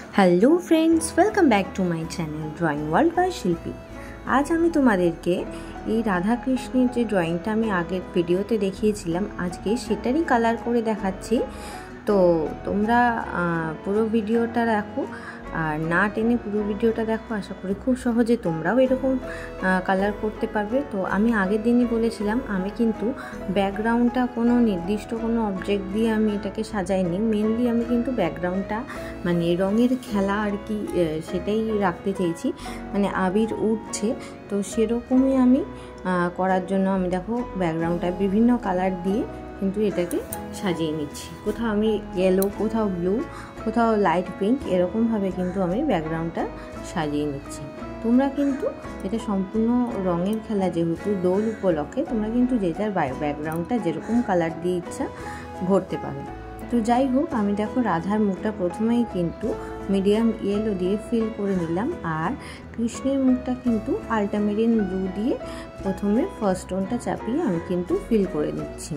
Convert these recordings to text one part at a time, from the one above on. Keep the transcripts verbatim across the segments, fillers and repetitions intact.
Hello friends, welcome back to my channel drawing world by Shilpi. আজ আমি তোমাদেরকে এই রাধাকৃষ্ণের যে ড্রয়িংটা আমি আগের ভিডিওতে দেখিয়েছিলাম, আজকে সেটারই কালার করে দেখাচ্ছি। তো তোমরা পুরো ভিডিওটা দেখো আর না টেনে পুরো ভিডিওটা দেখো। আশা করি খুব সহজে তোমরাও এরকম কালার করতে পারবে। তো আমি আগের দিনই বলেছিলাম, আমি কিন্তু ব্যাকগ্রাউন্ডটা কোনো নির্দিষ্ট কোনো অবজেক্ট দিয়ে আমি এটাকে সাজাইনি। মেনলি আমি কিন্তু ব্যাকগ্রাউন্ডটা মানে রঙের খেলা আর কি সেটাই রাখতে চেয়েছি, মানে আবির উঠছে। তো সেরকমই আমি করার জন্য আমি দেখো ব্যাকগ্রাউন্ডটা বিভিন্ন কালার দিয়ে কিন্তু এটাকে সাজিয়ে নিচ্ছি। কোথাও আমি ইয়েলো, কোথাও ব্লু, কোথাও লাইট পিঙ্ক, এরকমভাবে কিন্তু আমি ব্যাকগ্রাউন্ডটা সাজিয়ে নিচ্ছি। তোমরা কিন্তু এটা সম্পূর্ণ রঙের খেলা, যেহেতু দোল উপলক্ষে তোমরা কিন্তু যে যার ব্যাকগ্রাউন্ডটা যেরকম কালার দিয়ে ইচ্ছা ভরতে পারো। তো যাই হোক, আমি দেখো রাধার মুখটা প্রথমেই কিন্তু মিডিয়াম ইয়েলো দিয়ে ফিল করে নিলাম, আর কৃষ্ণের মুখটা কিন্তু আল্টামেরিন ব্লু দিয়ে প্রথমে ফার্স্ট টোনটা চাপিয়ে আমি কিন্তু ফিল করে নিচ্ছি।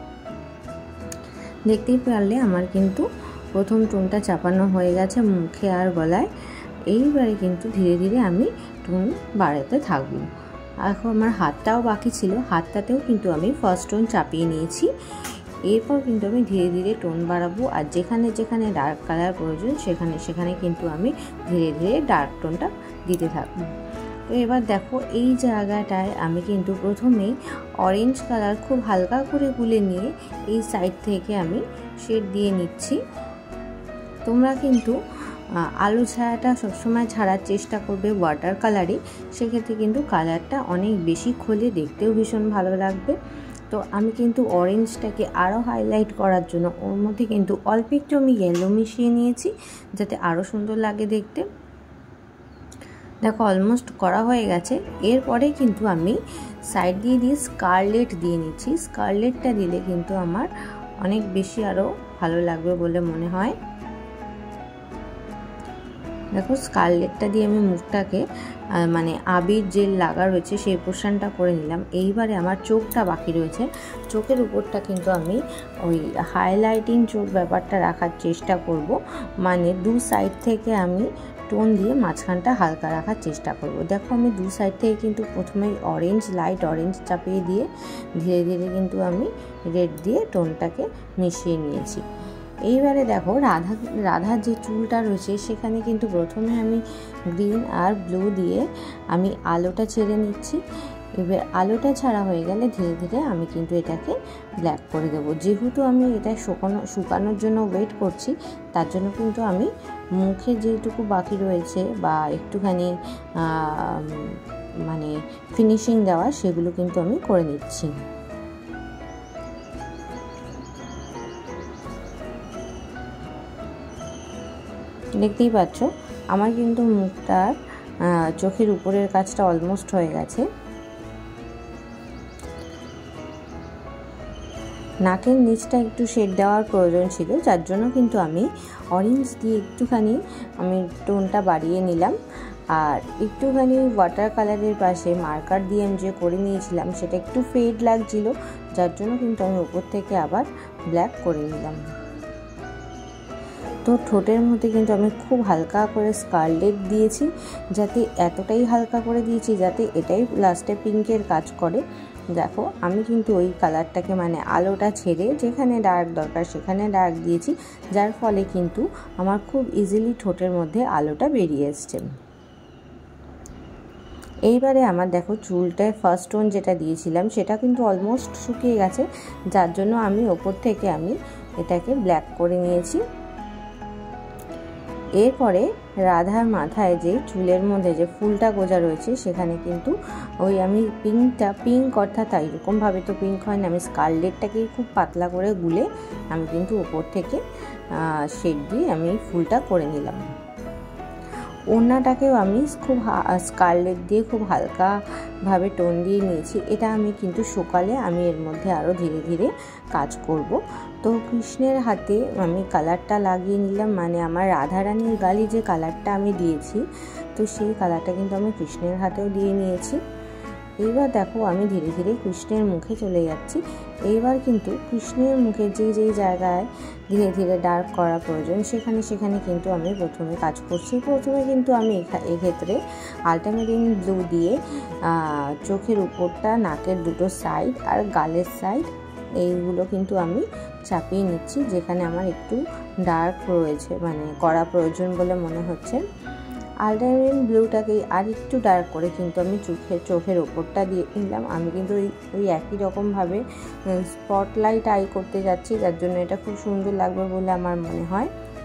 দেখতেই পারলে আমার কিন্তু প্রথম টোনটা চাপানো হয়ে গেছে মুখে আর গলায়। এইবারে কিন্তু ধীরে ধীরে আমি টোন বাড়াতে থাকবো। এখন আমার হাতটাও বাকি ছিল, হাতটাতেও কিন্তু আমি ফার্স্ট টোন চাপিয়ে নিয়েছি। এরপর কিন্তু আমি ধীরে ধীরে টোন বাড়াবো, আর যেখানে যেখানে ডার্ক কালার প্রয়োজন সেখানে সেখানে কিন্তু আমি ধীরে ধীরে ডার্ক টোনটা দিতে থাকবো। তো এবার দেখো এই জায়গাটায় আমি কিন্তু প্রথমেই অরেঞ্জ কালার খুব হালকা করে গুলে নিয়ে এই সাইড থেকে আমি শেড দিয়ে নিচ্ছি। তোমরা কিন্তু আলো ছায়াটা সবসময় ছাড়ার চেষ্টা করবে ওয়াটার কালারে, সেক্ষেত্রে কিন্তু কালারটা অনেক বেশি খোলে, দেখতেও ভীষণ ভালো লাগবে। তো আমি কিন্তু অরেঞ্জটাকে আরও হাইলাইট করার জন্য ওর মধ্যে কিন্তু অল্প একটু আমি ইয়েলো মিশিয়ে নিয়েছি, যাতে আরও সুন্দর লাগে দেখতে। দেখো অলমোস্ট করা হয়ে গেছে। এরপরে কিন্তু আমি সাইড দিয়ে দিয়ে স্কারলেট দিয়ে নিচ্ছি। স্কারলেটটা দিলে কিন্তু আমার অনেক বেশি আরও ভালো লাগবে বলে মনে হয়। দেখো স্কারলেটটা দিয়ে আমি মুখটাকে মানে আবির যে লাগা রয়েছে সেই পোর্শনটা করে নিলাম। এইবারে আমার চোখটা বাকি রয়েছে। চোখের উপরটা কিন্তু আমি ওই হাইলাইটিং চোখ ব্যাপারটা রাখার চেষ্টা করব, মানে দু সাইড থেকে আমি টোন দিয়ে মাঝখানটা হালকা রাখার চেষ্টা করব। দেখো আমি দু সাইড থেকে কিন্তু প্রথমে অরেঞ্জ, লাইট অরেঞ্জ চাপিয়ে দিয়ে ধীরে ধীরে কিন্তু আমি রেড দিয়ে টোনটাকে মিশিয়ে নিয়েছি। এইবারে দেখো রাধা রাধার যে চুলটা রয়েছে সেখানে কিন্তু প্রথমে আমি গ্রিন আর ব্লু দিয়ে আমি আলোটা ছেড়ে নিচ্ছি। এবার আলোটা ছাড়া হয়ে গেলে ধীরে ধীরে আমি কিন্তু এটাকে ব্ল্যাক করে দেবো। যেহেতু আমি এটা শুকানো শুকানোর জন্য ওয়েট করছি, তার জন্য কিন্তু আমি মুখে যেটুকু বাকি রয়েছে বা একটুখানি মানে ফিনিশিং দেওয়া, সেগুলো কিন্তু আমি করে নিচ্ছি। দেখতেই পাচ্ছ আমার কিন্তু মুখটার চোখের উপরের কাজটা অলমোস্ট হয়ে গেছে। নাকের নিচটা একটু শেড দেওয়ার প্রয়োজন ছিল, যার জন্য কিন্তু আমি অরেঞ্জ দিয়ে একটুখানি আমি টোনটা বাড়িয়ে নিলাম। আর একটুখানি ওয়াটার কালারের পাশে মার্কার দিয়ে আমি যে করে নিয়েছিলাম সেটা একটু ফেড লাগছিল, যার জন্য কিন্তু আমি উপর থেকে আবার ব্ল্যাক করে নিলাম। তো ঠোঁটের মধ্যে কিন্তু আমি খুব হালকা করে স্কারলেট দিয়েছি, যাতে এতটাই হালকা করে দিয়েছি যাতে এটাই লাস্টে পিঙ্কের কাজ করে। দেখো আমি কিন্তু ওই কালারটাকে মানে আলোটা ছেড়ে যেখানে ডার্ক দরকার সেখানে ডার্ক দিয়েছি, যার ফলে কিন্তু আমার খুব ইজিলি ঠোঁটের মধ্যে আলোটা বেরিয়ে এসছে। এইবারে আমার দেখো চুলটায় ফার্স্ট টোন যেটা দিয়েছিলাম সেটা কিন্তু অলমোস্ট শুকিয়ে গেছে, যার জন্য আমি ওপর থেকে আমি এটাকে ব্ল্যাক করে নিয়েছি। এরপরে রাধার মাথায় যে চুলের মধ্যে যে ফুলটা গোজা রয়েছে সেখানে কিন্তু ওই আমি পিঙ্কটা পিঙ্ক অর্থাৎ এরকমভাবে তো পিঙ্ক হয় না, আমি স্কারলেটটাকেই খুব পাতলা করে গুলে আমি কিন্তু ওপর থেকে শেড দিয়ে আমি ফুলটা করে নিলাম। ওড়নাটাকেও আমি খুব স্কারলেট দিয়ে খুব হালকাভাবে টোন দিয়ে নিয়েছি। এটা আমি কিন্তু সকালে আমি এর মধ্যে আরও ধীরে ধীরে কাজ করব। তো কৃষ্ণের হাতে আমি কালারটা লাগিয়ে নিলাম, মানে আমার রাধারানীর গালে যে কালারটা আমি দিয়েছি তো সেই কালারটা কিন্তু আমি কৃষ্ণের হাতেও দিয়ে নিয়েছি। এইবার দেখো আমি ধীরে ধীরে কৃষ্ণের মুখে চলে যাচ্ছি। এইবার কিন্তু কৃষ্ণের মুখে যেই যেই জায়গায় ধীরে ধীরে ডার্ক করা প্রয়োজন সেখানে সেখানে কিন্তু আমি প্রথমে কাজ করছি। প্রথমে কিন্তু আমি এক্ষেত্রে আল্ট্রামেরিন ব্লু দিয়ে চোখের উপরটা, নাকের দুটো সাইড আর গালের সাইড এইগুলো কিন্তু আমি চাপিয়ে নিচ্ছি, যেখানে আমার একটু ডার্ক রয়েছে, মানে করা প্রয়োজন বলে মনে হচ্ছে। আল্ট্রামেরিন ব্লুটাকে আর একটু ডার্ক করে কিন্তু আমি চোখের চোখের ওপরটা দিয়ে নিলাম। আমি কিন্তু ওই ওই একই রকমভাবে স্পটলাইট আই করতে যাচ্ছি, যার জন্য এটা খুব সুন্দর লাগবে বলে আমার মনে হয়।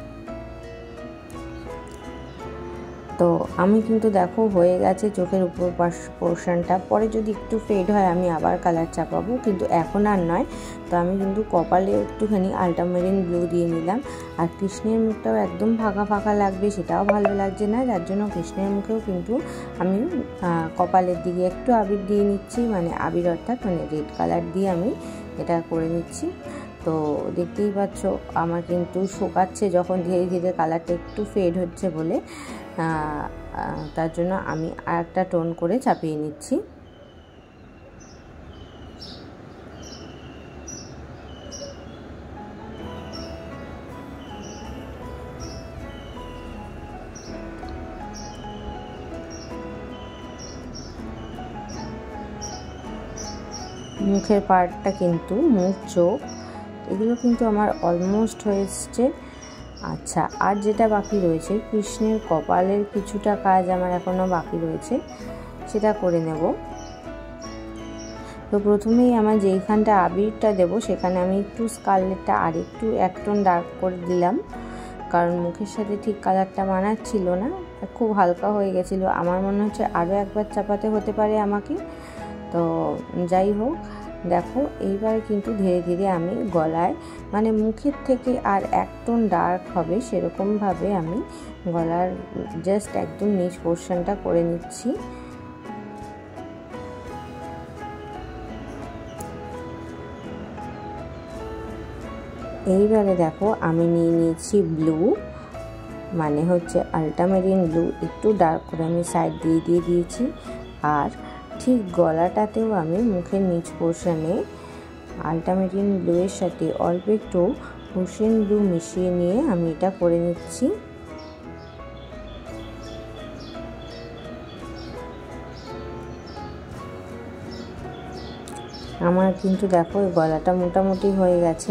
তো আমি কিন্তু দেখো হয়ে গেছে চোখের উপর পোর্শনটা। পরে যদি একটু ফেড হয় আমি আবার কালার চাপাবো, কিন্তু এখন আর নয়। তো আমি কিন্তু কপালে একটুখানি আল্ট্রামেরিন ব্লু দিয়ে নিলাম। আর কৃষ্ণের মুখটাও একদম ফাঁকা ফাঁকা লাগবে, সেটাও ভালো লাগছে না, যার জন্য কৃষ্ণের মুখেও কিন্তু আমি কপালের দিকে একটু আবির দিয়ে নিচ্ছি, মানে আবির অর্থাৎ মানে রেড কালার দিয়ে আমি এটা করে নিচ্ছি। তো দেখতেই পাচ্ছ আমার কিন্তু শোকাচ্ছে যখন ধীরে ধীরে কালারটা একটু ফেড হচ্ছে বলে, তার জন্য আমি আর একটা টোন করে চাপিয়ে নিচ্ছি। মুখের পার্টটা কিন্তু মুখ, চোখ এগুলো কিন্তু আমার অলমোস্ট হয়ে এসছে। আচ্ছা, আর যেটা বাকি রয়েছে কৃষ্ণের কপালের কিছুটা কাজ আমার এখনও বাকি রয়েছে, সেটা করে নেব। তো প্রথমেই আমার যেইখানটা আবিরটা দেব সেখানে আমি একটু স্কারলেটটা আর একটু এক টোন ডার্ক করে দিলাম, কারণ মুখের সাথে ঠিক কালারটা মানাচ্ছিল না, খুব হালকা হয়ে গেছিলো। আমার মনে হচ্ছে আরও একবার চাপাতে হতে পারে আমাকে। তো যাই হোক, দেখো এইবার কিন্তু ধীরে ধীরে আমি গলায়, মানে মুখের থেকে আর এক টোন ডার্ক হবে সেরকমভাবে আমি গলার জাস্ট একদম নিচ পোর্শনটা করে নিচ্ছি। এইবারে দেখো আমি নিয়ে নিয়েছি ব্লু, মানে হচ্ছে আল্ট্রামেরিন ব্লু, একটু ডার্ক করে আমি সাইড দিয়ে দিয়ে দিয়েছি। আর ঠিক গলাটাতেও আমি মুখের নিচ পোর্শনে আল্ট্রামেরিন ব্লুয়ের সাথে অল্প একটু ওশেন ব্লু মিশিয়ে নিয়ে আমি এটা করে নিচ্ছি। আমার কিন্তু দেখো গলাটা মোটামুটি হয়ে গেছে।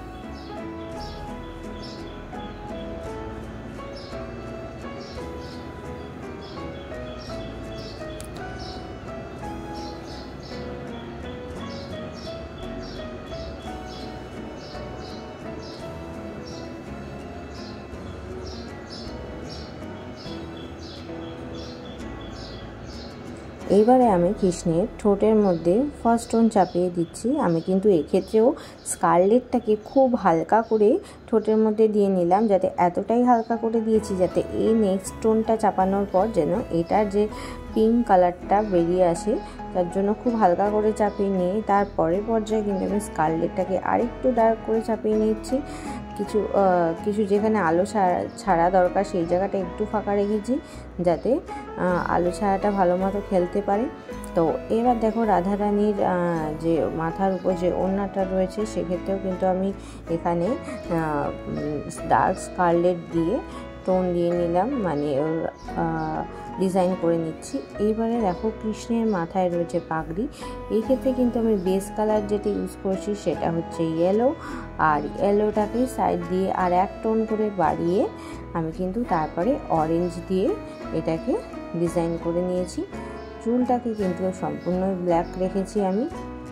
এইবারে আমি কৃষ্ণের ঠোঁটের মধ্যে ফার্স্ট টোন চাপিয়ে দিচ্ছি। আমি কিন্তু এক্ষেত্রেও স্কারলেটটাকে খুব হালকা করে ঠোঁটের মধ্যে দিয়ে নিলাম, যাতে এতটাই হালকা করে দিয়েছি যাতে এই নেক্সট টোনটা চাপানোর পর যেন এটার যে পিঙ্ক কালারটা বেরিয়ে আসে, তার জন্য খুব হালকা করে চাপিয়ে নিয়ে তারপরের পর্যায়ে কিন্তু আমি স্কারলেটটাকে আরেকটু ডার্ক করে চাপিয়ে নিচ্ছি। কিছু কিছু যেখানে আলো ছাড়া দরকার সেই জায়গাটা একটু ফাঁকা রেখেছি, যাতে আলো ছায়াটা ভালো মতো খেলতে পারে। তো এবার দেখো রাধারানীর যে মাথার উপর যে ওড়নাটা রয়েছে সেক্ষেত্রেও কিন্তু আমি এখানে ডার্ক স্কারলেট দিয়ে টোন দিয়ে নিলাম, মানে ডিজাইন করে নিচ্ছি। এইবারে দেখো কৃষ্ণের মাথায় রয়েছে পাগড়ি, এই ক্ষেত্রে কিন্তু আমি বেস কালার যেটা ইউজ করছি সেটা হচ্ছে ইয়েলো, আর ইয়েলোটাকে সাইড দিয়ে আর এক টোন করে বাড়িয়ে আমি কিন্তু তারপরে অরেঞ্জ দিয়ে এটাকে ডিজাইন করে নিয়েছি। চুলটাকে কিন্তু সম্পূর্ণ ব্ল্যাক রেখেছি আমি।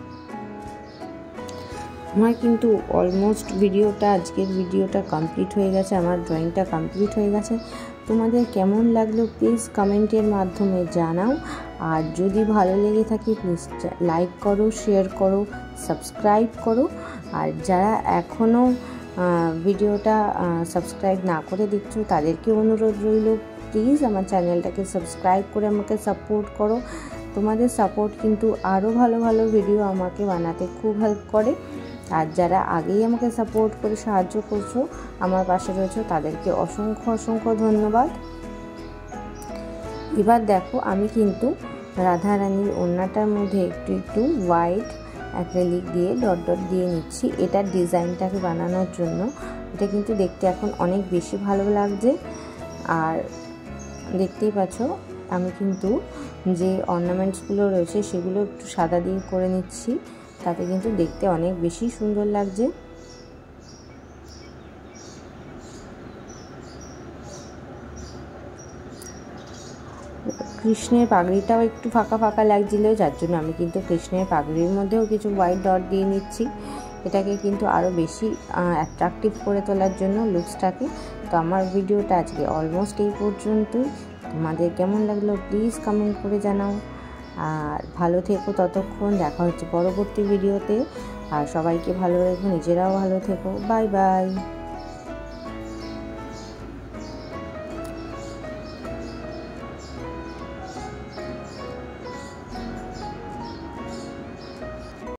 আমার কিন্তু অলমোস্ট ভিডিওটা আজকের ভিডিওটা কমপ্লিট হয়ে গেছে, আমার ড্রয়িংটা কমপ্লিট হয়ে গেছে। তোমাদের কেমন লাগলো প্লিজ কমেন্টের মাধ্যমে জানাও, আর যদি ভালো লেগে থাকে প্লিজ লাইক করো, শেয়ার করো, সাবস্ক্রাইব করো। আর যারা এখনও ভিডিওটা সাবস্ক্রাইব না করে দেখছো তাদেরকে অনুরোধ রইল প্লিজ আমার চ্যানেলটাকে সাবস্ক্রাইব করে আমাকে সাপোর্ট করো। তোমাদের সাপোর্ট কিন্তু আরও ভালো ভালো ভিডিও আমাকে বানাতে খুব হেল্প করে। আর যারা আগেই আমাকে সাপোর্ট করে সাহায্য করছো, আমার পাশে রয়েছো, তাদেরকে অসংখ্য অসংখ্য ধন্যবাদ। এবার দেখো আমি কিন্তু রাধারানীর ওড়নাটার মধ্যে একটু একটু হোয়াইট অ্যাক্রিলিক দিয়ে ডট ডট দিয়ে নিচ্ছি এটার ডিজাইনটাকে বানানোর জন্য। এটা কিন্তু দেখতে এখন অনেক বেশি ভালো লাগছে। আর দেখতেই পাচ্ছ আমি কিন্তু যে অর্নামেন্টসগুলো রয়েছে সেগুলো একটু সাদা দিয়ে করে নিচ্ছি, তাতে কিন্তু দেখতে অনেক বেশি সুন্দর লাগছে। কৃষ্ণের পাগড়িটাও একটু ফাঁকা ফাঁকা লাগছিল, যার জন্য আমি কিন্তু কৃষ্ণের পাগড়ির মধ্যেও কিছু হোয়াইট ডট দিয়ে নিচ্ছি, এটাকে কিন্তু আরও বেশি অ্যাট্রাকটিভ করে তোলার জন্য লুকসটাকে। তো আমার ভিডিওটা আজকে অলমোস্ট এই পর্যন্তই। তোমাদের কেমন লাগলো প্লিজ কমেন্ট করে জানাও। আর ভালো থেকো, ততক্ষণ দেখা হচ্ছে পরবর্তী ভিডিওতে। আর সবাইকে ভালো রেখো, নিজেরাও ভালো থেকো। Bye by.